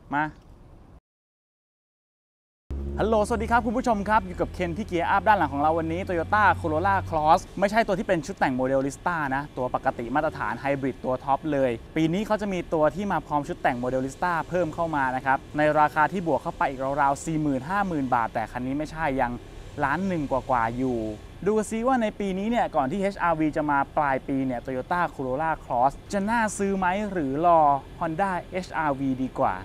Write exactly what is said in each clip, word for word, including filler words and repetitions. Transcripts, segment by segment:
มาฮัลโหลสวัสดีครับคุณผู้ชมครับอยู่กับเคนที่เกียร์อัพด้านหลังของเราวันนี้ Toyota Corolla Cross ไม่ใช่ตัวที่เป็นชุดแต่งโมเดล Lista นะตัวปกติมาตรฐานไฮบริดตัวท็อปเลยปีนี้เขาจะมีตัวที่มาพร้อมชุดแต่งโมเดล Lista เพิ่มเข้ามานะครับในราคาที่บวกเข้าไปอีกราวๆ สี่หมื่นห้าหมื่น บาทแต่คันนี้ไม่ใช่ยังล้านหนึ่งกว่าๆอยู่ดูซิว่าในปีนี้เนี่ยก่อนที่ เอช อาร์ วี จะมาปลายปีเนี่ย Toyota Corolla Cross จะน่าซื้อไหมหรือรอ Honda เอช อาร์ วี ดีกว่า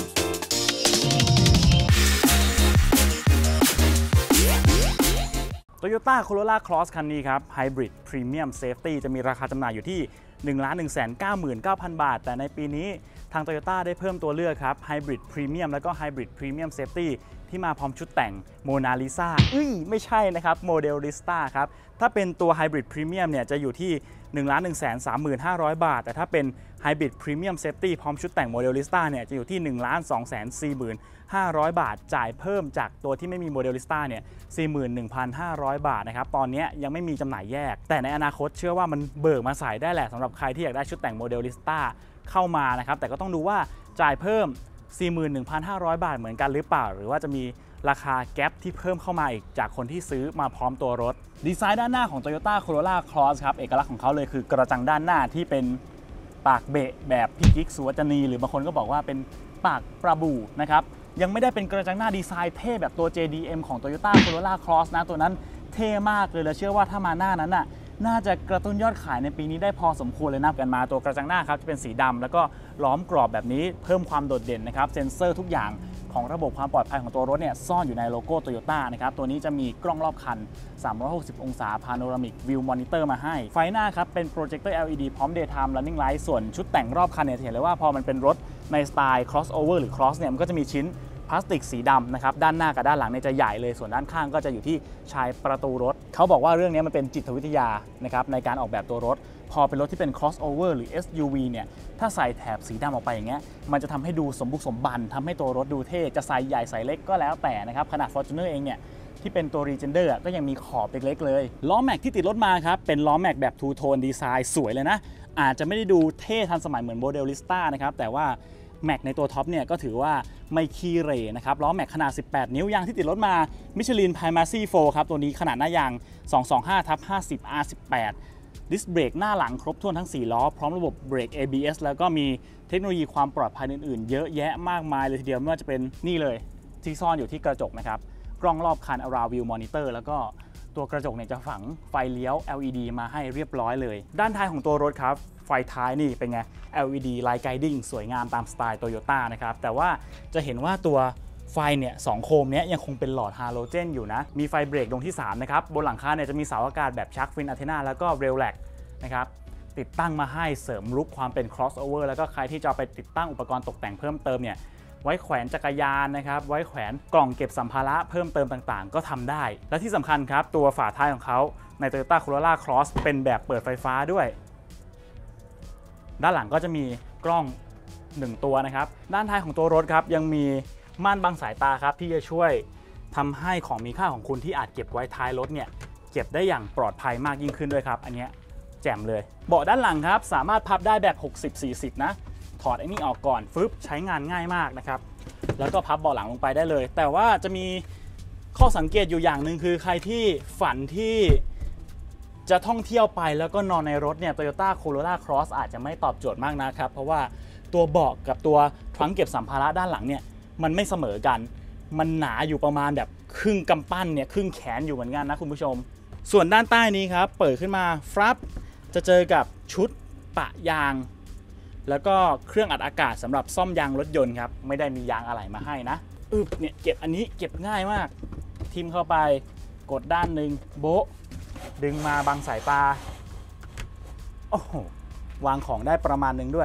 Toyota Corolla Cross คันนี้ครับ Hybrid Premium Safety จะมีราคาจำหน่ายอยู่ที่ หนึ่งล้านหนึ่งแสนเก้าหมื่นเก้าพัน บาทแต่ในปีนี้ทาง Toyota ได้เพิ่มตัวเลือกครับ Hybrid Premium แล้วก็ Hybrid Premium Safety ที่มาพร้อมชุดแต่ง Mona Lisa อุ้ยไม่ใช่นะครับ Model Lista ครับถ้าเป็นตัว Hybrid Premium เนี่ยจะอยู่ที่ หนึ่งล้านหนึ่งแสนสามหมื่นห้าร้อย บาทแต่ถ้าเป็น Hybrid Premium Safety พร้อมชุดแต่ง Model Lista เนี่ยจะอยู่ที่ หนึ่งล้านสองแสนสี่หมื่นห้าร้อย บาทจ่ายเพิ่มจากตัวที่ไม่มี Model Lista เนี่ย สี่หมื่นหนึ่งพันห้าร้อย บาทนะครับตอนนี้ยังไม่มีจำหน่ายแยกแต่ในอนาคตเชื่อว่ามันเบิกมาใส่ได้แหละสำหรับใครที่อยากได้ชุดแต่ง Model Lista เข้ามานะครับแต่ก็ต้องดูว่าจ่ายเพิ่ม สี่หมื่นหนึ่งพันห้าร้อย บาทเหมือนกันหรือเปล่าหรือว่าจะมีราคาแก๊ปที่เพิ่มเข้ามาอีกจากคนที่ซื้อมาพร้อมตัวรถดีไซน์ด้านหน้าของ Toyota Corolla Cross ครับเอกลักษณ์ของเขาเลยคือกระจังด้านหน้าที่เป็นปากเบะแบบพี่กิ๊กสุวรรณีหรือบางคนก็บอกว่าเป็นปากปลาบูนะครับยังไม่ได้เป็นกระจังหน้าดีไซน์เท่แบบตัว เจ ดี เอ็ม ของ Toyota Corolla Cross นะตัวนั้นเท่มากเลยและเชื่อว่าถ้ามาหน้านั้นน่ะน่าจะกระตุ้นยอดขายในปีนี้ได้พอสมควรเลยนะกันมาตัวกระจังหน้าครับจะเป็นสีดำแล้วก็ล้อมกรอบแบบนี้เพิ่มความโดดเด่นนะครับเซ็นเซอร์ทุกอย่างของระบบความปลอดภัยของตัวรถเนี่ยซ่อนอยู่ในโลโก้ Toyota นะครับตัวนี้จะมีกล้องรอบคันสามร้อยหกสิบองศา Panoramic View Monitor มาให้ไฟหน้าครับเป็นโปรเจคเตอร์ แอล อี ดี พร้อม Daytime Running Light ส่วนชุดแต่งรอบคันเนี่ยเห็นเลยว่าพอมันเป็นรถในสไตล์ crossover หรือ cross เนี่ยมันก็จะมีชิ้นพลาสติกสีดำนะครับด้านหน้ากับด้านหลังเนี่ยจะใหญ่เลยส่วนด้านข้างก็จะอยู่ที่ชายประตูรถเขาบอกว่าเรื่องนี้มันเป็นจิตวิทยานะครับในการออกแบบตัวรถพอเป็นรถที่เป็น crossover หรือ เอส ยู วี เนี่ยถ้าใส่แถบสีดำออกไปอย่างเงี้ยมันจะทำให้ดูสมบุกสมบันทำให้ตัวรถดูเท่จะใส่ใหญ่ใส่เล็กก็แล้วแต่นะครับขนาด Fortuner เองเนี่ยที่เป็นตัว Legender ก็ยังมีขอบเล็กๆเลยล้อแม็กที่ติดรถมาครับเป็นล้อแม็กแบบ Two Tone ดีไซน์สวยเลยนะอาจจะไม่ได้ดูเท่ทันสมัยเหมือน Model Lista นะครับแต่ว่าแม็กในตัวท็อปเนี่ยก็ถือว่าไม่ขี้เหร่นะครับล้อแม็กขนาดสิบแปดนิ้วยางที่ติดรถมา Michelin Primacy โฟร์ ครับตัวนี้ขนาดหน้ายาง สองสองห้า ห้าสิบ อาร์ สิบแปด ดิสเบรกหน้าหลังครบถ้วนทั้งสี่ล้อพร้อมระบบเบรก เอ บี เอส แล้วก็มีเทคโนโลยีความปลอดภัยอื่นๆเยอะแยะมากมายเลยทีเดียวไม่ว่าจะเป็นนี่เลยที่ซ่อนอยู่ที่กระจกนะครับกล้องรอบคัน Around View Monitor แล้วก็ตัวกระจกเนี่ยจะฝังไฟเลี้ยว แอล อี ดี มาให้เรียบร้อยเลยด้านท้ายของตัวรถครับไฟท้ายนี่เป็นไง แอล อี ดี Light Guiding สวยงามตามสไตล์ Toyota นะครับแต่ว่าจะเห็นว่าตัวไฟเนี่ยสองโคมนี้ยังคงเป็นหลอดฮาโลเจนอยู่นะมีไฟเบรกดวงที่สามนะครับบนหลังคาเนี่ยจะมีเสาอากาศแบบชักฟินอะเทนาแล้วก็เรลแลกนะครับติดตั้งมาให้เสริมลุคความเป็น crossover แล้วก็ใครที่จะไปติดตั้งอุปกรณ์ตกแต่งเพิ่มเติมเนี่ยไว้แขวนจักรยานนะครับไว้แขวนกล่องเก็บสัมภาระเพิ่มเติมต่างๆก็ทำได้และที่สำคัญครับตัวฝาท้ายของเขาใน Toyota Corolla Cross เป็นแบบเปิดไฟฟ้าด้วยด้านหลังก็จะมีกล้องหนึ่งตัวนะครับด้านท้ายของตัวรถครับยังมีม่านบังสายตาครับที่จะช่วยทำให้ของมีค่าของคุณที่อาจเก็บไว้ท้ายรถเนี่ยเก็บได้อย่างปลอดภัยมากยิ่งขึ้นด้วยครับอันนี้แจ่มเลยเบาะด้านหลังครับสามารถพับได้แบบ หกสิบ สี่สิบ นะถอดไอ้นี่ออกก่อนฟึบใช้งานง่ายมากนะครับแล้วก็พับเบาะหลังลงไปได้เลยแต่ว่าจะมีข้อสังเกตอยู่อย่างหนึ่งคือใครที่ฝันที่จะท่องเที่ยวไปแล้วก็นอนในรถเนี่ย Toyota Corolla Cross อาจจะไม่ตอบโจทย์มากนะครับเพราะว่าตัวเบาะกับตัวทรังเก็บสัมภาระด้านหลังเนี่ยมันไม่เสมอกันมันหนาอยู่ประมาณแบบครึ่งกำปั้นเนี่ยครึ่งแขนอยู่เหมือนกันนะคุณผู้ชมส่วนด้านใต้นี้ครับเปิดขึ้นมาฟลับจะเจอกับชุดปะยางแล้วก็เครื่องอัดอากาศสำหรับซ่อมยางรถยนต์ครับไม่ได้มียางอะไหล่มาให้นะอึบเนี่ยเก็บอันนี้เก็บง่ายมากทิมเข้าไปกดด้านหนึ่งโบ๊ะดึงมาบังสายตาโอ้โหวางของได้ประมาณหนึ่งด้วย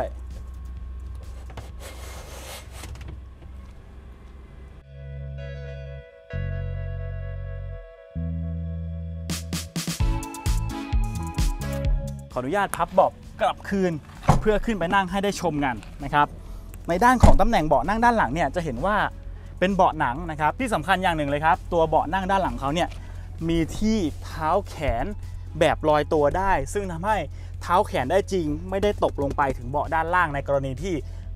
ขออนุญาตพับเบาะกลับคืนเพื่อขึ้นไปนั่งให้ได้ชมกันนะครับในด้านของตำแหน่งเบาะนั่งด้านหลังเนี่ยจะเห็นว่าเป็นเบาะหนังนะครับที่สำคัญอย่างหนึ่งเลยครับตัวเบาะนั่งด้านหลังเขาเนี่ยมีที่เท้าแขนแบบลอยตัวได้ซึ่งทำให้เท้าแขนได้จริงไม่ได้ตกลงไปถึงเบาะด้านล่างในกรณีที่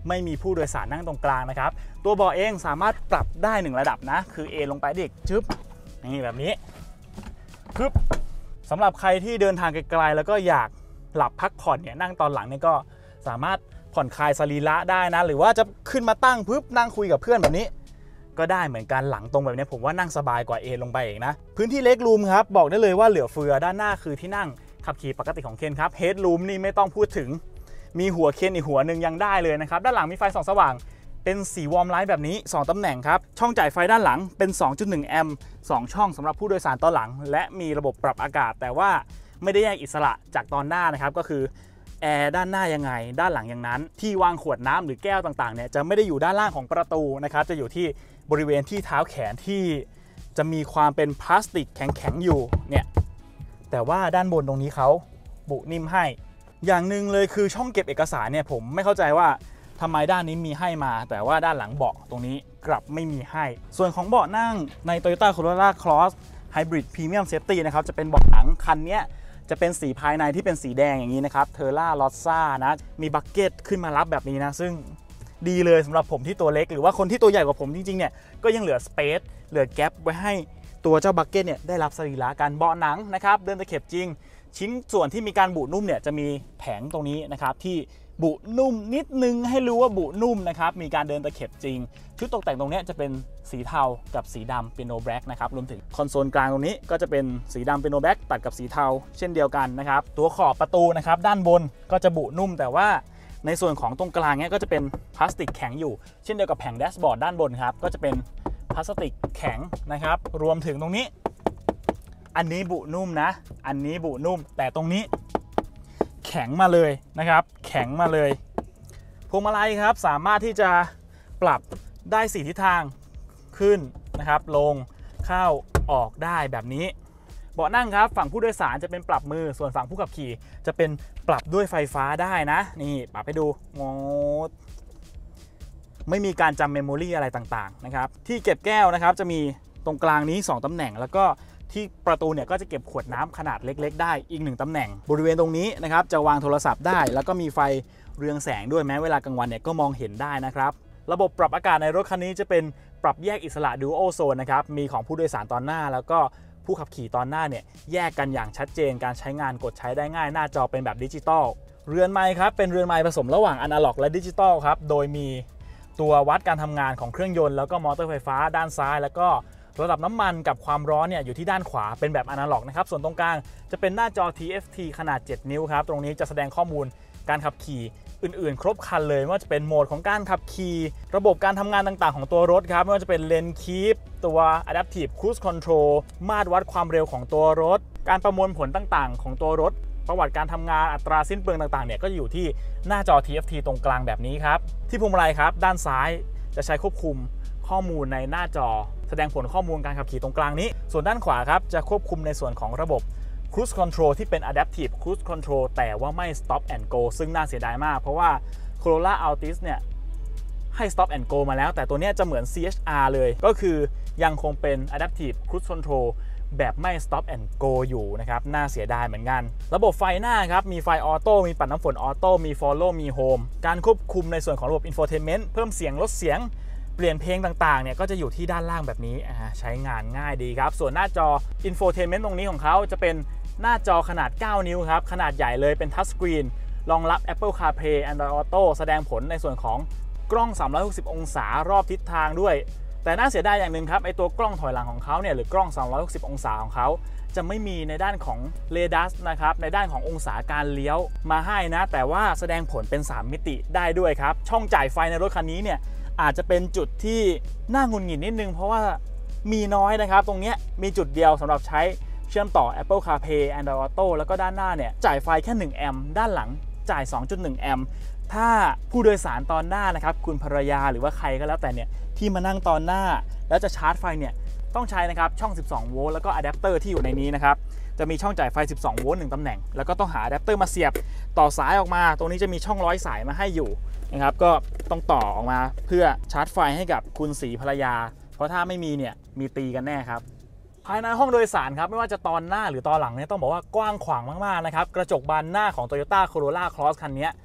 ไม่มีผู้โดยสารนั่งตรงกลางนะครับตัวเบาะเองสามารถปรับได้หนึ่งระดับนะคือเอลงไปเด็กจึ๊บนี่แบบนี้ปึ๊บสำหรับใครที่เดินทางไกลๆแล้วก็อยากหลับพักผ่อนเนี่ยนั่งตอนหลังเนี่ยก็สามารถผ่อนคลายสรีระได้นะหรือว่าจะขึ้นมาตั้งปึ๊บนั่งคุยกับเพื่อนแบบนี้ก็ได้เหมือนกันหลังตรงแบบนี้ผมว่านั่งสบายกว่าเอลงไปเองนะพื้นที่เล็กรูมครับบอกได้เลยว่าเหลือเฟือด้านหน้าคือที่นั่งขับขี่ปกติของเคนครับเฮดรูมนี่ไม่ต้องพูดถึงมีหัวเคนอีกหัวหนึ่งยังได้เลยนะครับด้านหลังมีไฟส่องสว่างเป็นสีวอร์มไลท์แบบนี้สองตำแหน่งครับช่องจ่ายไฟด้านหลังเป็น สองจุดหนึ่ง แอมป์สองช่องสำหรับผู้โดยสารตอนหลังและมีระบบปรับอากาศแต่ว่าไม่ได้แยกอิสระจากตอนหน้านะครับก็คือแอร์ด้านหน้ายังไงด้านหลังอย่างนั้นที่วางขวดน้ำหรือแก้วต่างๆเนี่ยจะไม่ได้อยู่ด้านล่างของประตูนะครับจะอยู่ที่บริเวณที่เท้าแขนที่จะมีความเป็นพลาสติกแข็งๆอยู่เนี่ยแต่ว่าด้านบนตรงนี้เขาบุนิ่มให้อย่างหนึ่งเลยคือช่องเก็บเอกสารเนี่ยผมไม่เข้าใจว่าทำไมด้านนี้มีให้มาแต่ว่าด้านหลังเบาะตรงนี้กลับไม่มีให้ส่วนของเบาะนั่งใน Toyota Corolla Cross Hybrid Premium Safety นะครับจะเป็นเบาะหนังคันนี้จะเป็นสีภายในที่เป็นสีแดงอย่างนี้นะครับ Terra Rossa นะมีบัคเก็ตขึ้นมารับแบบนี้นะซึ่งดีเลยสำหรับผมที่ตัวเล็กหรือว่าคนที่ตัวใหญ่กว่าผมจริงๆเนี่ยก็ยังเหลือสเปซเหลือแกปไว้ให้ตัวเจ้าบัคเก็ตเนี่ยได้รับสรีระการเบาะหนังนะครับเดินตะเข็บจริงชิ้นส่วนที่มีการบุนุ่มเนี่ยจะมีแผงตรงนี้นะครับที่บุนุ่มนิดนึงให้รู้ว่าบุนุ่มนะครับมีการเดินตะเข็บจริงชุดตกแต่งตรงนี้จะเป็นสีเทากับสีดำเปียโนแบล็กนะครับรวมถึงคอนโซลกลางตรงนี้ก็จะเป็นสีดำเปียโนแบล็กตัดกับสีเทาเช่นเดียวกันนะครับตัวขอบประตูนะครับด้านบนก็จะบุนุ่มแต่ว่าในส่วนของตรงกลางเนี้ยก็จะเป็นพลาสติกแข็งอยู่เช่นเดียวกับแผงแดชบอร์ดด้านบนครับก็จะเป็นพลาสติกแข็งนะครับรวมถึงตรงนี้อันนี้บุนุ่มนะอันนี้บุนุ่มแต่ตรงนี้แข็งมาเลยนะครับแข็งมาเลยพวงมาลัยครับสามารถที่จะปรับได้สี่ทิศทางขึ้นนะครับลงเข้าออกได้แบบนี้เบาะนั่งครับฝั่งผู้โดยสารจะเป็นปรับมือส่วนฝั่งผู้ขับขี่จะเป็นปรับด้วยไฟฟ้าได้นะนี่ปรับให้ดูงดไม่มีการจำเมมโมรี่อะไรต่างๆนะครับที่เก็บแก้วนะครับจะมีตรงกลางนี้สองตำแหน่งแล้วก็ที่ประตูเนี่ยก็จะเก็บขวดน้ำขนาดเล็กๆได้อีกหนึ่งตำแหน่งบริเวณตรงนี้นะครับจะวางโทรศัพท์ได้แล้วก็มีไฟเรืองแสงด้วยแม้เวลากลางวันเนี่ยก็มองเห็นได้นะครับระบบปรับอากาศในรถคันนี้จะเป็นปรับแยกอิสระ Dual Zone นะครับมีของผู้โดยสารตอนหน้าแล้วก็ผู้ขับขี่ตอนหน้าเนี่ยแยกกันอย่างชัดเจนการใช้งานกดใช้ได้ง่ายหน้าจอเป็นแบบดิจิตอลเรือนไมค์ครับเป็นเรือนไมค์ผสมระหว่างอนาล็อกและดิจิตอลครับโดยมีตัววัดการทำงานของเครื่องยนต์แล้วก็มอเตอร์ไฟฟ้าด้านซ้ายแล้วก็ระดับน้ำมันกับความร้อนเนี่ยอยู่ที่ด้านขวาเป็นแบบอนาล็อกนะครับส่วนตรงกลางจะเป็นหน้าจอ ที เอฟ ที ขนาดเจ็ดนิ้วครับตรงนี้จะแสดงข้อมูลการขับขี่อื่นๆครบครันเลยไม่ว่าจะเป็นโหมดของการขับขี่ระบบการทำงานต่างๆของตัวรถครับไม่ว่าจะเป็นเลนคีปตัว Adaptive Cruise Control มาตรวัดความเร็วของตัวรถการประมวลผลต่างๆของตัวรถประวัติการทำงานอัตราสิ้นเปลืองต่างๆเนี่ยก็อยู่ที่หน้าจอ ที เอฟ ที ตรงกลางแบบนี้ครับที่พวงมาลัยครับด้านซ้ายจะใช้ควบคุมข้อมูลในหน้าจอแสดงผลข้อมูลการขับขี่ตรงกลางนี้ส่วนด้านขวาครับจะควบคุมในส่วนของระบบ Cruise Control ที่เป็น Adaptive Cruise Control แต่ว่าไม่ Stop and Go ซึ่งน่าเสียดายมากเพราะว่า Corolla Altis เนี่ยให้ Stop and Go มาแล้วแต่ตัวนี้จะเหมือน ซี เอช อาร์ เลยก็คือยังคงเป็น Adaptive Cruise Control แบบไม่ Stop and Go อยู่นะครับน่าเสียดายเหมือนกันระบบไฟหน้าครับมีไฟออโต้มีปัดน้ำฝนออโต้มี Follow มี Home การควบคุมในส่วนของระบบ Infotainment เพิ่มเสียงลดเสียงเปลี่ยนเพลงต่างๆเนี่ยก็จะอยู่ที่ด้านล่างแบบนี้ใช้งานง่ายดีครับส่วนหน้าจอ Infotainment ตรงนี้ของเขาจะเป็นหน้าจอขนาดเก้านิ้วครับขนาดใหญ่เลยเป็นทัชสกรีนรองรับ Apple CarPlay Android Auto แสดงผลในส่วนของกล้องสามร้อยหกสิบองศารอบทิศทางด้วยแต่น่าเสียดายอย่างหนึ่งครับไอตัวกล้องถอยหลังของเขาเนี่ยหรือกล้องสามร้อยหกสิบองศาของเขาจะไม่มีในด้านของ เรดาร์ นะครับในด้านขององศาการเลี้ยวมาให้นะแต่ว่าแสดงผลเป็นสามมิติได้ด้วยครับช่องจ่ายไฟในรถคันนี้เนี่ยอาจจะเป็นจุดที่น่าหงุดหงิดนิดนึงเพราะว่ามีน้อยนะครับตรงนี้มีจุดเดียวสำหรับใช้เชื่อมต่อ Apple CarPlay Android Auto แล้วก็ด้านหน้าเนี่ยจ่ายไฟแค่หนึ่งแอมป์ด้านหลังจ่าย สองจุดหนึ่ง แอมป์ถ้าผู้โดยสารตอนหน้านะครับคุณภรรยาหรือว่าใครก็แล้วแต่เนี่ยที่มานั่งตอนหน้าแล้วจะชาร์จไฟเนี่ยต้องใช้นะครับช่องสิบสองโวลต์แล้วก็อะแดปเตอร์ที่อยู่ในนี้นะครับจะมีช่องจ่ายไฟสิบสองโวลต์หนึ่งตำแหน่งแล้วก็ต้องหาอะแดปเตอร์มาเสียบต่อสายออกมาตรงนี้จะมีช่องร้อยสายมาให้อยู่นะครับก็ต้องต่อออกมาเพื่อชาร์จไฟให้กับคุณศรีภรรยาเพราะถ้าไม่มีเนี่ยมีตีกันแน่ครับภายในห้องโดยสารครับไม่ว่าจะตอนหน้าหรือตอนหลังเนี่ยต้องบอกว่ากว้างขวางมากๆนะครับกระจกบานหน้าของ Toyota Corolla Cross คันนี้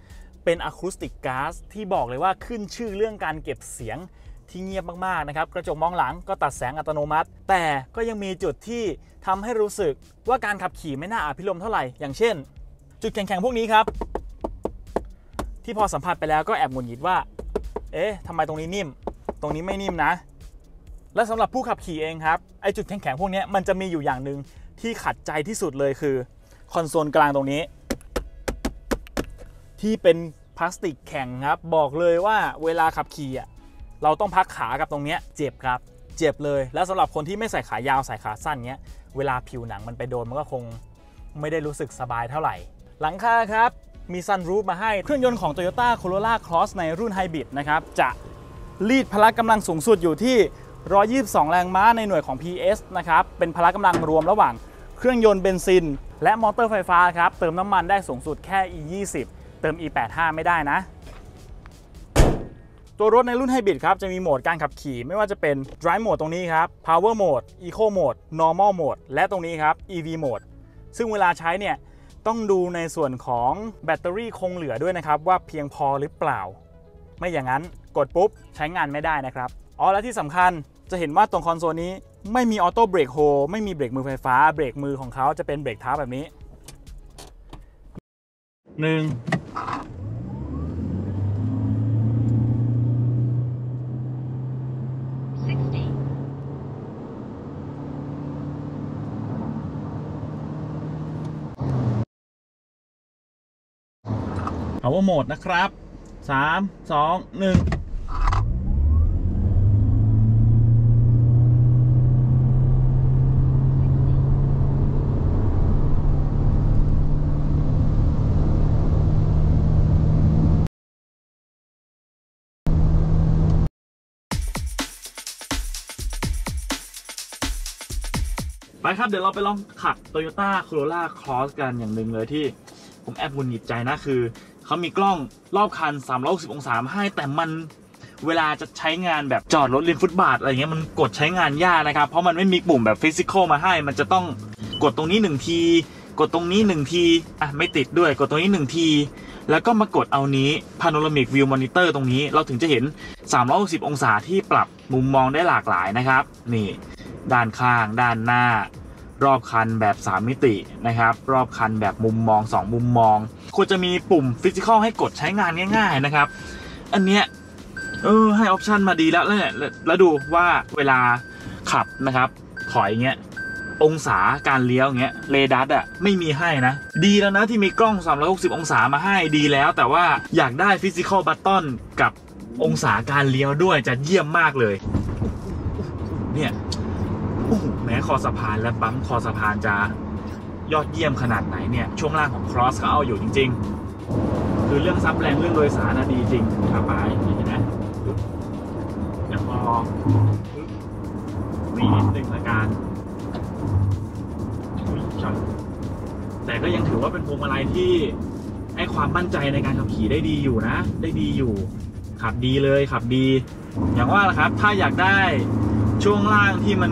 เป็นอะคูสติกก๊าซที่บอกเลยว่าขึ้นชื่อเรื่องการเก็บเสียงที่เงียบมากๆนะครับกระจกมองหลังก็ตัดแสงอัตโนมัติแต่ก็ยังมีจุดที่ทำให้รู้สึกว่าการขับขี่ไม่น่าอภิรมย์เท่าไหร่อย่างเช่นจุดแข็งๆพวกนี้ครับที่พอสัมผัสไปแล้วก็แอบหงุดหงิดว่าเอ๊ะทำไมตรงนี้นิ่มตรงนี้ไม่นิ่มนะและสำหรับผู้ขับขี่เองครับไอจุดแข็งๆพวกนี้มันจะมีอยู่อย่างหนึ่งที่ขัดใจที่สุดเลยคือคอนโซลกลางตรงนี้ที่เป็นพลาสติกแข็งครับบอกเลยว่าเวลาขับขี่อ่ะเราต้องพักขากับตรงนี้เจ็บครับเจ็บเลยแล้วสำหรับคนที่ไม่ใส่ขายาวใส่ขาสั้นเนี้ยเวลาผิวหนังมันไปโดนมันก็คงไม่ได้รู้สึกสบายเท่าไหร่หลังคาครับมีซันรูฟมาให้เครื่องยนต์ของ Toyota Corolla Cross ในรุ่นไฮบริดนะครับจะรีดพละกำลังสูงสุดอยู่ที่หนึ่งร้อยยี่สิบสองแรงม้าในหน่วยของ พี เอส นะครับเป็นพละกำลังรวมระหว่างเครื่องยนต์เบนซินและมอเตอร์ไฟฟ้าครับเติมน้ำมันได้สูงสุดแค่ อี ยี่สิบ เติม อี แปดสิบห้า ไม่ได้นะตัวรถในรุ่นไฮบริดครับจะมีโหมดการขับขี่ไม่ว่าจะเป็น Drive Mode ตรงนี้ครับ Power Mode Eco Mode Normal Mode และตรงนี้ครับ อี วี Mode ซึ่งเวลาใช้เนี่ยต้องดูในส่วนของแบตเตอรี่คงเหลือด้วยนะครับว่าเพียงพอหรือเปล่าไม่อย่างนั้นกดปุ๊บใช้งานไม่ได้นะครับอ๋อและที่สำคัญจะเห็นว่าตรงคอนโซลนี้ไม่มีออโต้เบรกโฮไม่มีเบรกมือไฟฟ้าเบรกมือของเขาจะเป็นเบรกเท้าแบบนี้หนึ่งPower Mode นะครับสาม สอง หนึ่งไปครับเดี๋ยวเราไปลองขับ Toyota Corolla Cross กันอย่างหนึ่งเลยที่ผมแอบหงุดหงิดใจนะคือเขามีกล้องรอบคันสามร้อยหกสิบองศาให้แต่มันเวลาจะใช้งานแบบจอดรถริมฟุตบาทอะไรเงี้ยมันกดใช้งานยากนะครับเพราะมันไม่มีปุ่มแบบฟิสิกอลมาให้มันจะต้องกดตรงนี้หนึ่งทีกดตรงนี้หนึ่งทีอ่ะไม่ติดด้วยกดตรงนี้หนึ่งทีแล้วก็มากดเอานี้ Panoramic View Monitor ตรงนี้เราถึงจะเห็นสามร้อยหกสิบองศาที่ปรับมุมมองได้หลากหลายนะครับนี่ด้านข้างด้านหน้ารอบคันแบบสามมิตินะครับรอบคันแบบมุมมองสองมุมมองควรจะมีปุ่มฟิสิกอลให้กดใช้งานง่ายๆนะครับอันเนี้ยเออให้ออปชันมาดีแล้วแล้วเนี่ยแล้วดูว่าเวลาขับนะครับถอยเงี้ยองศาการเลี้ยวเงี้ยเรดาร์อ่ะไม่มีให้นะดีแล้วนะที่มีกล้องสามร้อยหกสิบองศามาให้ดีแล้วแต่ว่าอยากได้ฟิสิกอลบัตตอนกับองศาการเลี้ยวด้วยจะเยี่ยมมากเลยเนี่ยแม้คอสะพานและปั๊มคอสะพานจะยอดเยี่ยมขนาดไหนเนี่ยช่วงล่างของ Cross เขาเอาอยู่จริงๆคือเรื่องซับแรงเรื่องโดยสารนะดีจริงขับไปเห็นไหมเดี๋ยวพอมีนิดนึงละกันแต่ก็ยังถือว่าเป็นพวงมาลัยที่ให้ความมั่นใจในการขับขี่ได้ดีอยู่นะได้ดีอยู่ขับดีเลยขับดีอย่างว่าละครับถ้าอยากได้ช่วงล่างที่มัน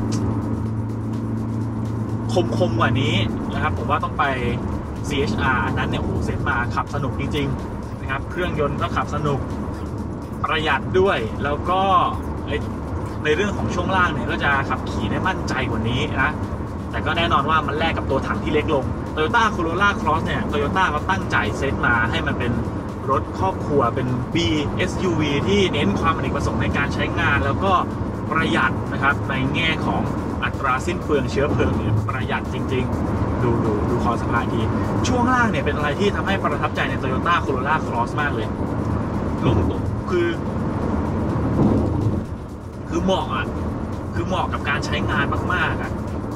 คมๆกว่านี้นะครับผมว่าต้องไป ซี เอช อาร์ อันนั้นเนี่ยโอ้โหเซ็ตมาขับสนุกจริงๆนะครับเครื่องยนต์ก็ขับสนุกประหยัดด้วยแล้วก็ในเรื่องของช่วงล่างเนี่ยก็จะขับขี่ได้มั่นใจกว่านี้นะแต่ก็แน่นอนว่ามันแลกกับตัวถังที่เล็กลง Toyota Corolla Cross เนี่ย Toyota เขาตั้งใจเซ็ตมาให้มันเป็นรถครอบครัวเป็น บี เอส ยู วี ที่เน้นความอเนกประสงค์ในการใช้งานแล้วก็ประหยัดนะครับในแง่ของอัตราสิ้นเปลืองเชื้อเพลิงเนี่ยประหยัดจริงๆดูดูดูคอสะพานทีช่วงล่างเนี่ยเป็นอะไรที่ทำให้ประทับใจใน Toyota Corolla Cross มากเลยลงตรงคือคือเหมาะอ่ะคือเหมาะกับการใช้งานมากๆอ่ะ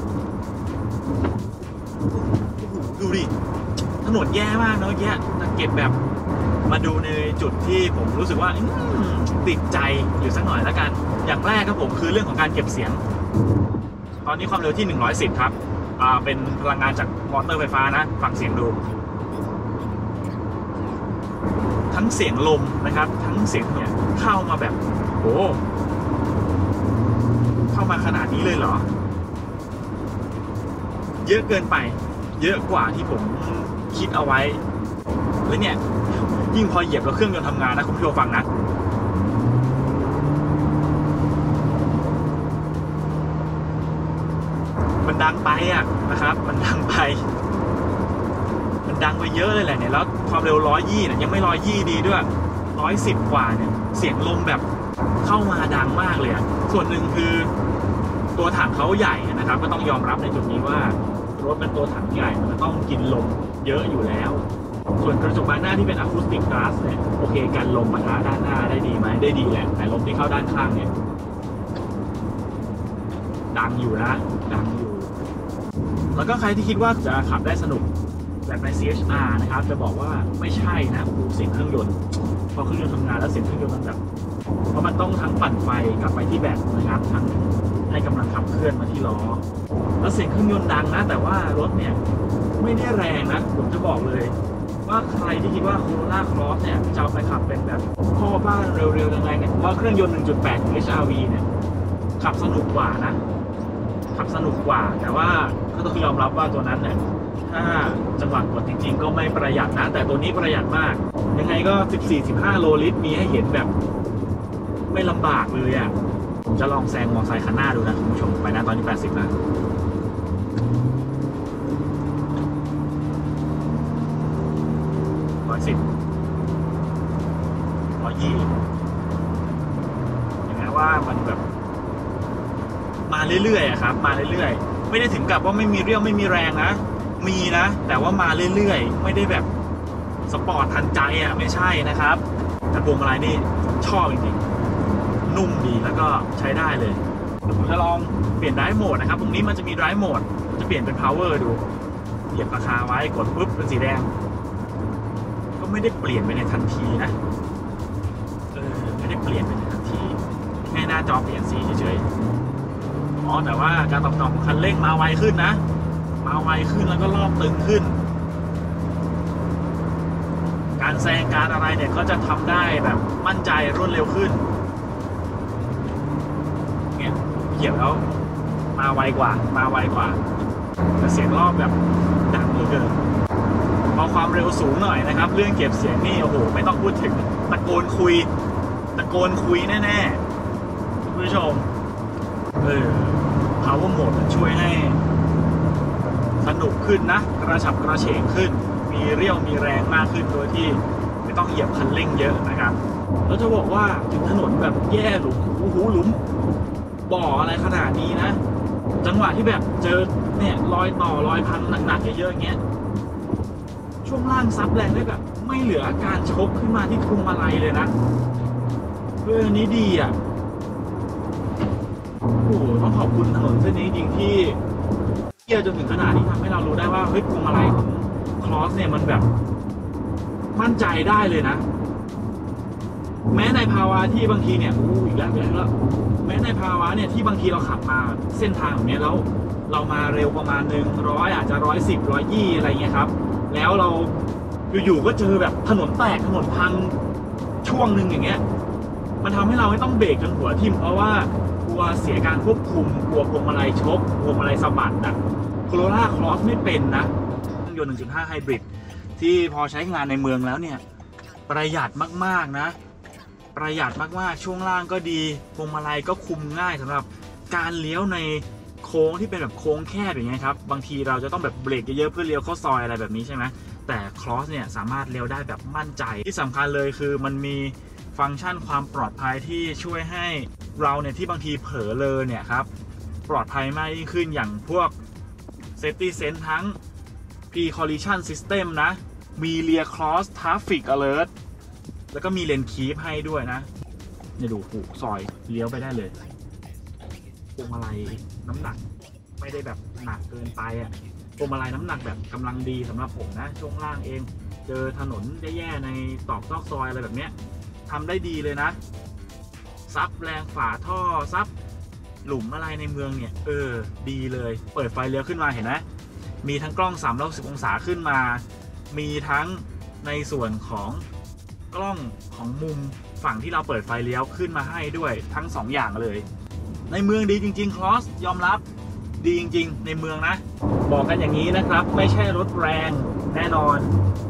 ดูดิถนนแย่มากเนาะแย่แต่เก็บแบบมาดูในจุดที่ผมรู้สึกว่าติดใจอยู่สักหน่อยแล้วกันอย่างแรกครับผมคือเรื่องของการเก็บเสียงตอนนี้ความเร็วที่หนึ่งร้อยสิบครับอ่าเป็นพลังงานจากมอเตอร์ไฟฟ้านะฟังเสียงดูทั้งเสียงลมนะครับทั้งเสียงเนี่ยเข้ามาแบบโอ้เข้ามาขนาดนี้เลยเหรอเยอะเกินไปเยอะกว่าที่ผมคิดเอาไว้แล้วเนี่ยยิ่งพอเหยียบแล้วเครื่องยนต์ทำงานนะคุณผู้ชมฟังนะมันดังไปอ่ะนะครับมันดังไปมันดังไปเยอะเลยแหละเนี่ยแล้วความเร็วร้อยยี่เนี่ยยังไม่ร้อยยี่ดีด้วยร้อยสิบกว่าเนี่ยเสียงลมแบบเข้ามาดังมากเลยอ่ะส่วนหนึ่งคือตัวถังเขาใหญ่นะครับก็ต้องยอมรับในจุดนี้ว่ารถเป็นตัวถังใหญ่มันต้องกินลมเยอะอยู่แล้วส่วนกระจกบานหน้าที่เป็นอะคูสติกกลาสเนี่ยโอเคกันลมปะทะด้านหน้าได้ดีไหมได้ดีแหละแต่ลมที่เข้าด้านข้างเนี่ยดังอยู่นะดังอยู่แล้วก็ใครที่คิดว่าจะขับได้สนุกแบบใน ซี เอช อาร์ นะครับจะบอกว่าไม่ใช่นะโอ้เสียงเครื่องยนต์พอเครื่องยนต์ทำงานแล้วเสียงเครื่องยนต์มันแบบเพราะมันต้องทั้งปั่นไฟกลับไปที่แบตนะครับทั้งให้กำลังขับเคลื่อนมาที่ล้อแล้วเสียงเครื่องยนต์ดังนะแต่ว่ารถเนี่ยไม่ได้แรงนะผมจะบอกเลยว่าใครที่คิดว่า Corolla Cross เนี่ยจะเอาไปขับเป็นแบบพ่อบ้านเร็วๆยังไงเนี่ยว่าเครื่องยนต์ หนึ่งจุดแปด เอช อาร์ วี เนี่ยขับสนุกกว่านะขับสนุกกว่าแต่ว่าก็ต้องยอมรับว่าตัวนั้นเนี่ยถ้าจังหวะกดจริงๆก็ไม่ประหยัดนะแต่ตัวนี้ประหยัดมากยังไงก็ สิบสี่ สิบห้า โลลิตรมีให้เห็นแบบไม่ลำบากเลยอ่ะผมจะลองแซงมอเตอร์ไซค์คันหน้าดูนะคุณผู้ชมไปนะตอนนี้แปดสิบนะร้อยสิบร้อยยี่อย่างนี้ว่ามันแบบมาเรื่อยๆอะครับมาเรื่อยๆไม่ได้ถึงกับว่าไม่มีเรี่ยวไม่มีแรงนะมีนะแต่ว่ามาเรื่อยๆไม่ได้แบบสปอร์ตทันใจอ่ะไม่ใช่นะครับแต่พวงมาลัยนี่ชอบจริงๆนุ่มดีแล้วก็ใช้ได้เลยเดี๋ยวผมจะลองเปลี่ยนไดรฟ์โหมดนะครับตรงนี้มันจะมีไดรฟ์โหมดจะเปลี่ยนเป็น power ดูเหยียบราคาไว้กดปุ๊บเป็นสีแดงก็ไม่ได้เปลี่ยนไปในทันทีนะเออไม่ได้เปลี่ยนไปในทันทีแค่หน้าจอเปลี่ยนสีเฉยๆอ๋อแต่ว่าการตอบสนองของคันเร่งมาไวขึ้นนะมาไวขึ้นแล้วก็รอบตึงขึ้นการแซงการอะไรเนี่ยก็จะทำได้แบบมั่นใจรวดเร็วขึ้นเนี่ยเหยียบแล้วมาไวกว่ามาไวกว่าแต่เสียงรอบแบบดังเหลือเกินพอความเร็วสูงหน่อยนะครับเรื่องเก็บเสียงนี่โอ้โหไม่ต้องพูดถึงตะโกนคุยตะโกนคุยแน่ๆคุณผู้ชมเออ power mode มันช่วยให้สนุกขึ้นนะกระฉับกระเฉงขึ้นมีเรี่ยวมีแรงมากขึ้นโดยที่ไม่ต้องเหยียบคันเร่งเยอะนะครับแล้วจะบอกว่าถึงถนนแบบแย่หลุมโอ้โหหลุมบ่ออะไรขนาดนี้นะจังหวะที่แบบเจอเนี่ยรอยต่อรอยพังหนักๆเยอะๆอย่างเงี้ยช่วงล่างซับแรงได้แบบไม่เหลืออาการชกขึ้นมาที่พวงมาลัยเลยนะเรื่องนี้ดีอ่ะโอ้โหต้องขอบคุณถนนเส้นนี้จริงที่เกี่ยวจนถึงขนาดที่ทำให้เรารู้ได้ว่าเฮ้ยพวงมาลัยของคลอสเนี่ยมันแบบมั่นใจได้เลยนะแม้ในภาวะที่บางทีเนี่ยอู้อีกแล้วอีกแล้วแม้ในภาวะเนี่ยที่บางทีเราขับมาเส้นทางแบบนี้แล้วเรามาเร็วประมาณหนึ่งร้อยอาจจะร้อยสิบร้อยยี่อะไรเงี้ยครับแล้วเราอยู่ๆก็เจอแบบถนนแตกถนนพังช่วงหนึ่งอย่างเงี้ยมันทำให้เราไม่ต้องเบรกจนหัวทิ่มเพราะว่ากลัวเสียการควบคุมกลัวพวงมาลัยชกพวงมาลัยสะบัดอ่ะCorolla Cross ไม่เป็นนะเครื่องยนต์ หนึ่งจุดห้า ไฮบริดที่พอใช้งานในเมืองแล้วเนี่ยประหยัดมากๆนะประหยัดมากๆช่วงล่างก็ดีพวงมาลัยก็คุมง่ายสำหรับการเลี้ยวในโค้งที่เป็นแบบโค้งแคบอย่างเงี้ยครับบางทีเราจะต้องแบบเบรกเยอะๆเพื่อเลี้ยวเข้าซอยอะไรแบบนี้ใช่ไหมแต่ Cross เนี่ยสามารถเลี้ยวได้แบบมั่นใจที่สำคัญเลยคือมันมีฟังก์ชันความปลอดภัยที่ช่วยให้เราเนี่ยที่บางทีเผลอเลยเนี่ยครับปลอดภัยมากยิ่งขึ้นอย่างพวกSafety Sense ทั้ง Pre-Collision System นะมี Rear Cross Traffic Alert แล้วก็มี Lane Keep ให้ด้วยนะเนี่ยดูผูกซอยเลี้ยวไปได้เลยพวงมาลัยน้ำหนักไม่ได้แบบหนักเกินไปอ่ะพวงมาลัยน้ำหนักแบบกำลังดีสำหรับผมนะช่วงล่างเองเจอถนนแย่ๆในตอกซอกซอยอะไรแบบเนี้ยทำได้ดีเลยนะซับแรงฝาท่อซับหลุมอะไรในเมืองเนี่ยเออดีเลยเปิดไฟเลี้ยวขึ้นมาเห็นไหมมีทั้งกล้องสามร้อยหกสิบองศาขึ้นมามีทั้งในส่วนของกล้องของมุมฝั่งที่เราเปิดไฟเลี้ยวขึ้นมาให้ด้วยทั้งสองอย่างเลยในเมืองดีจริงๆ Cross ยอมรับดีจริงๆในเมืองนะบอกกันอย่างนี้นะครับไม่ใช่รถแรงแน่นอน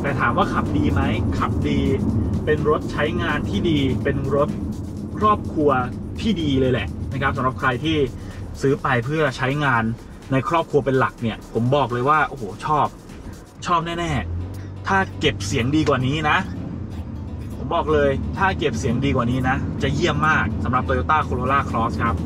แต่ถามว่าขับดีไหมขับดีเป็นรถใช้งานที่ดีเป็นรถครอบครัวที่ดีเลยแหละนะครับสำหรับใครที่ซื้อไปเพื่อใช้งานในครอบครัวเป็นหลักเนี่ยผมบอกเลยว่าโอ้โหชอบชอบแน่ๆถ้าเก็บเสียงดีกว่านี้นะผมบอกเลยถ้าเก็บเสียงดีกว่านี้นะจะเยี่ยมมากสำหรับ Toyota Corolla Cross ครับ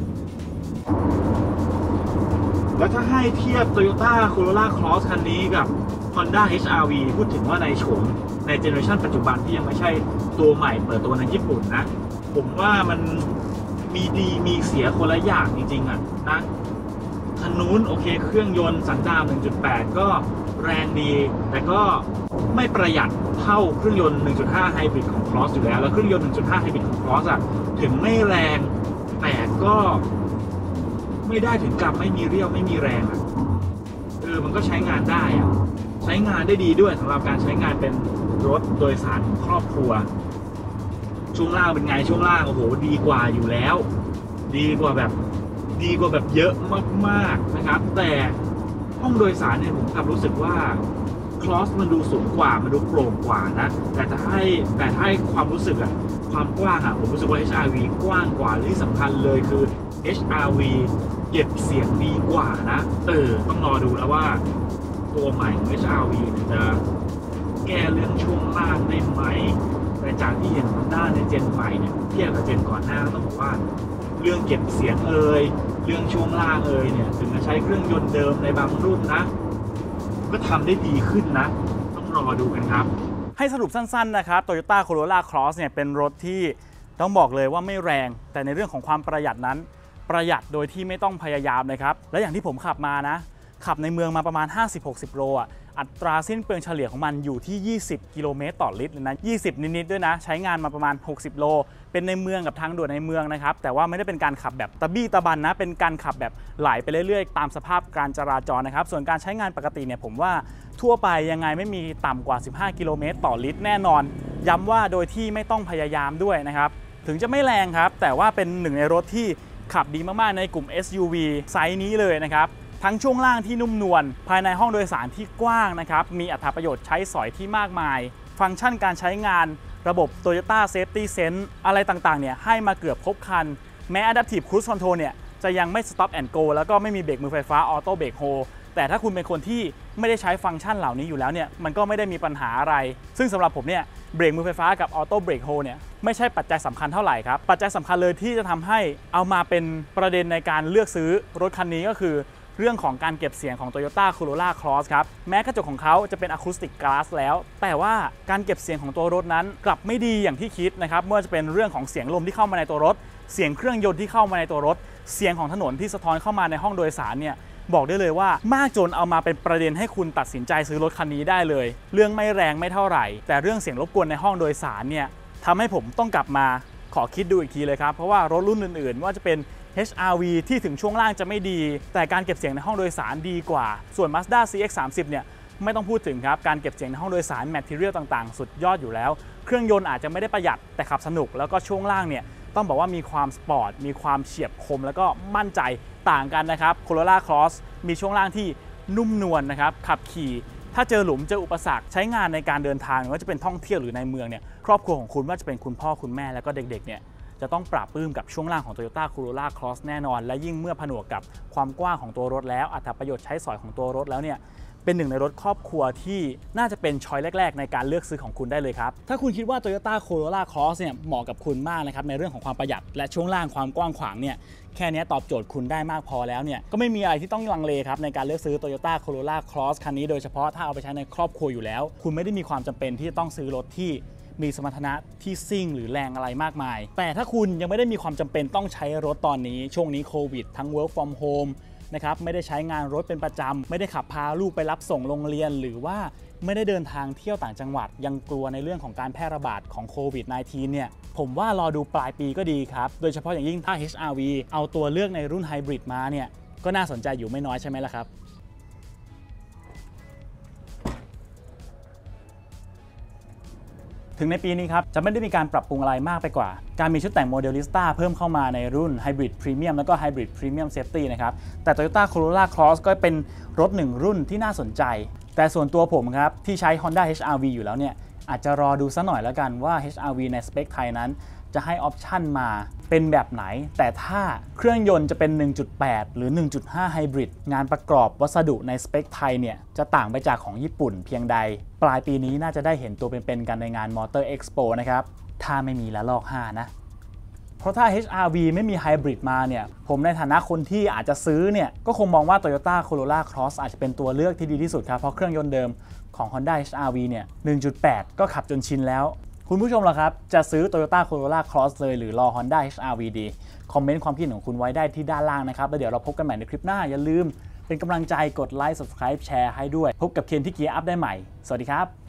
แล้วถ้าให้เทียบ Toyota Corolla Cross คันนี้กับ Honda เอช อาร์ วี พูดถึงว่าในโฉมในเจเนอเรชันปัจจุบันที่ยังไม่ใช่ตัวใหม่เปิดตัวในญี่ปุ่นนะผมว่ามันมีดีมีเสียคนละอย่างจริงๆอ่ะนะคันนู้นโอเคเครื่องยนต์สันดาป หนึ่งจุดแปด ก็แรงดีแต่ก็ไม่ประหยัดเท่าเครื่องยนต์ หนึ่งจุดห้า ไฮบริดของ Cross อยู่แล้วแล้วเครื่องยนต์ หนึ่งจุดห้า ไฮบริดของ Cross อ่ะถึงไม่แรงแต่ก็ไม่ได้ถึงกับไม่มีเรี่ยวไม่มีแรงอ่ะเออมันก็ใช้งานได้อ่ะใช้งานได้ดีด้วยสำหรับการใช้งานเป็นรถโดยสารครอบครัวช่วงล่างเป็นไงช่วงล่างโอ้โหดีกว่าอยู่แล้วดีกว่าแบบดีกว่าแบบเยอะมากๆนะครับแต่ห้องโดยสารเนี่ยผมกลับรู้สึกว่า Cross มันดูสูงกว่ามันดูโปร่งกว่านะแต่ถ้าให้แต่ถ้าให้ความรู้สึกอะความกว้างอะผมรู้สึกว่า เอช อาร์ วี กว้างกว่าที่สำคัญเลยคือ เอช อาร์ วี เก็บเสียงดีกว่านะเออต้องรอดูแล้วว่าตัวใหม่ของ เอช อาร์ วี จะแก้เรื่องช่วงล่างได้ไหมแต่จากที่เห็นหน้าในเจนใหม่เนี่ยเทียบกับเจนก่อนหน้าต้องบอกว่าเรื่องเก็บเสียงเอ่ยเรื่องช่วงล่างเอ่ยเนี่ยถึงจะใช้เครื่องยนต์เดิมในบางรุ่นนะก็ทำได้ดีขึ้นนะต้องรอดูกันครับให้สรุปสั้นๆนะครับ Toyota Corolla Cross เนี่ยเป็นรถที่ต้องบอกเลยว่าไม่แรงแต่ในเรื่องของความประหยัดนั้นประหยัดโดยที่ไม่ต้องพยายามนะครับและอย่างที่ผมขับมานะขับในเมืองมาประมาณ ห้าสิบหกสิบ โลอ่ะอัตราสิ้นเปลืองเฉลี่ยของมันอยู่ที่ยี่สิบกิโลเมตรต่อลิตรเลยนะยี่สิบนิดๆด้วยนะใช้งานมาประมาณหกสิบโลเป็นในเมืองกับทางด่วนในเมืองนะครับแต่ว่าไม่ได้เป็นการขับแบบตะบี้ตะบันนะเป็นการขับแบบไหลไปเรื่อยๆตามสภาพการจราจรนะครับส่วนการใช้งานปกติเนี่ยผมว่าทั่วไปยังไงไม่มีต่ำกว่าสิบห้ากิโลเมตรต่อลิตรแน่นอนย้ำว่าโดยที่ไม่ต้องพยายามด้วยนะครับถึงจะไม่แรงครับแต่ว่าเป็นหนึ่งในรถที่ขับดีมากๆในกลุ่ม เอส ยู วี ไซส์นี้เลยนะครับทั้งช่วงล่างที่นุ่มนวลภายในห้องโดยสารที่กว้างนะครับมีอรรถประโยชน์ใช้สอยที่มากมายฟังก์ชันการใช้งานระบบ Toyota Safety Sense อะไรต่างๆเนี่ยให้มาเกือบครบครันแม้ Adaptive Cruise Control เนี่ยจะยังไม่ Stop and Go แล้วก็ไม่มีเบรกมือไฟฟ้า Auto Brake Hold แต่ถ้าคุณเป็นคนที่ไม่ได้ใช้ฟังก์ชันเหล่านี้อยู่แล้วเนี่ยมันก็ไม่ได้มีปัญหาอะไรซึ่งสำหรับผมเนี่ยเบรกมือไฟฟ้ากับ Auto Brake Hold เนี่ยไม่ใช่ปัจจัยสำคัญเท่าไหร่ครับปัจจัยสำคัญเลยที่จะทำให้เอามาเป็นประเด็นในการเลือกซื้อรถคันนี้ก็คือเรื่องของการเก็บเสียงของ Toyota Corolla Cross ครับแม้กระจกของเขาจะเป็น Acoustic Glass แล้วแต่ว่าการเก็บเสียงของตัวรถนั้นกลับไม่ดีอย่างที่คิดนะครับไม่ว่าจะเป็นเรื่องของเสียงลมที่เข้ามาในตัวรถเสียงเครื่องยนต์ที่เข้ามาในตัวรถเสียงของถนนที่สะท้อนเข้ามาในห้องโดยสารเนี่ยบอกได้เลยว่ามากจนเอามาเป็นประเด็นให้คุณตัดสินใจซื้อรถคันนี้ได้เลยเรื่องไม่แรงไม่เท่าไหร่แต่เรื่องเสียงรบกวนในห้องโดยสารเนี่ยทำให้ผมต้องกลับมาขอคิดดูอีกทีเลยครับเพราะว่ารถรุ่นอื่นๆว่าจะเป็น เอช อาร์ วี ที่ถึงช่วงล่างจะไม่ดีแต่การเก็บเสียงในห้องโดยสารดีกว่าส่วน Mazda ซี เอ็กซ์ สามสิบ เนี่ยไม่ต้องพูดถึงครับการเก็บเสียงในห้องโดยสาร Material ต่างๆสุดยอดอยู่แล้วเครื่องยนต์อาจจะไม่ได้ประหยัดแต่ขับสนุกแล้วก็ช่วงล่างเนี่ยต้องบอกว่ามีความสปอร์ตมีความเฉียบคมแล้วก็มั่นใจต่างกันนะครับ Corolla Cross มีช่วงล่างที่นุ่มนวลนะครับขับขี่ถ้าเจอหลุมเจออุปสรรคใช้งานในการเดินทางไม่ว่าจะเป็นท่องเที่ยวหรือในเมืองเนี่ยครอบครัวของคุณว่าจะเป็นคุณพ่อคุณแม่แล้วก็เด็กๆเนี่ยจะต้องปรับปลื้มกับช่วงล่างของ Toyota Corolla Cross แน่นอนและยิ่งเมื่อผนวกกับความกว้างของตัวรถแล้วอรรถประโยชน์ใช้สอยของตัวรถแล้วเนี่ยเป็นหนึ่งในรถครอบครัวที่น่าจะเป็นช้อยแรกๆในการเลือกซื้อของคุณได้เลยครับถ้าคุณคิดว่า Toyota Corolla Cross เนี่ยเหมาะกับคุณมากนะครับในเรื่องของความประหยัดและช่วงล่างความกว้างขวางเนี่ยแค่นี้ตอบโจทย์คุณได้มากพอแล้วเนี่ยก็ไม่มีอะไรที่ต้องลังเลครับในการเลือกซื้อ Toyota Corolla Cross คันนี้โดยเฉพาะถ้าเอาไปใช้ในครอบครัวอยู่แล้วคุณไม่ได้มีความจำเป็นที่จะต้องซื้อรถที่มีสมรรถนะที่ซิ่งหรือแรงอะไรมากมายแต่ถ้าคุณยังไม่ได้มีความจำเป็นต้องใช้รถตอนนี้ช่วงนี้โควิดทั้ง work from home นะครับไม่ได้ใช้งานรถเป็นประจำไม่ได้ขับพาลูกไปรับส่งโรงเรียนหรือว่าไม่ได้เดินทางเที่ยวต่างจังหวัดยังกลัวในเรื่องของการแพร่ระบาดของโควิด สิบเก้า เนี่ยผมว่ารอดูปลายปีก็ดีครับโดยเฉพาะอย่างยิ่งถ้า เอช อาร์ วี เอาตัวเลือกในรุ่นไฮบริดมาเนี่ยก็น่าสนใจอยู่ไม่น้อยใช่ไหมล่ะครับถึงในปีนี้ครับจะไม่ได้มีการปรับปรุงอะไรมากไปกว่าการมีชุดแต่งโมเดลิสต้าเพิ่มเข้ามาในรุ่น Hybrid Premium แล้วก็ Hybrid Premium Safety นะครับแต่ Toyota Corolla Cross ก็เป็นรถหนึ่งรุ่นที่น่าสนใจแต่ส่วนตัวผมครับที่ใช้ Honda เอช อาร์ วี อยู่แล้วเนี่ยอาจจะรอดูซะหน่อยแล้วกันว่า เอช อาร์ วี ในสเปคไทยนั้นจะให้ออปชันมาเป็นแบบไหนแต่ถ้าเครื่องยนต์จะเป็น หนึ่งจุดแปด หรือ หนึ่งจุดห้า Hybrid งานประกอบวัสดุในสเปคไทยเนี่ยจะต่างไปจากของญี่ปุ่นเพียงใดปลายปีนี้น่าจะได้เห็นตัวเป็นๆกันในงาน Motor Expo นะครับถ้าไม่มีละลอกห้านะเพราะถ้า เอช อาร์ วี ไม่มี Hybrid มาเนี่ยผมในฐานะคนที่อาจจะซื้อเนี่ยก็คงมองว่า Toyota Corolla Cross อาจจะเป็นตัวเลือกที่ดีที่สุดครับเพราะเครื่องยนต์เดิมของ Honda เอช อาร์ วี เนี่ย หนึ่งจุดแปด ก็ขับจนชินแล้วคุณผู้ชมล่ะครับจะซื้อ Toyota Corolla Cross เลยหรือรอ Honda เอช อาร์ วี ดีคอมเมนต์ความคิดเห็นของคุณไว้ได้ที่ด้านล่างนะครับแล้วเดี๋ยวเราพบกันใหม่ในคลิปหน้าอย่าลืมเป็นกำลังใจกดไลค์ Subscribe แชร์ให้ด้วยพบกับเคนที่เกียร์อัพได้ใหม่สวัสดีครับ